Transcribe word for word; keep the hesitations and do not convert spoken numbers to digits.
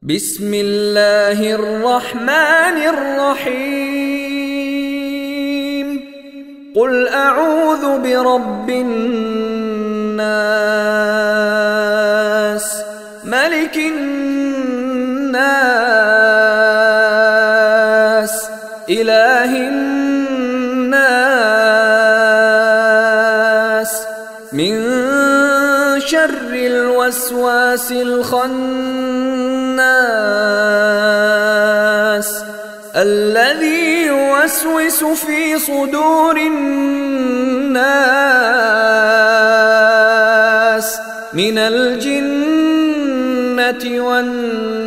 بسم الله الرحمن الرحيم قل أعوذ برب الناس ملك الناس إله الناس من شر الوسواس الخناس الذي يوسوس في صدور الناس من الجنة والناس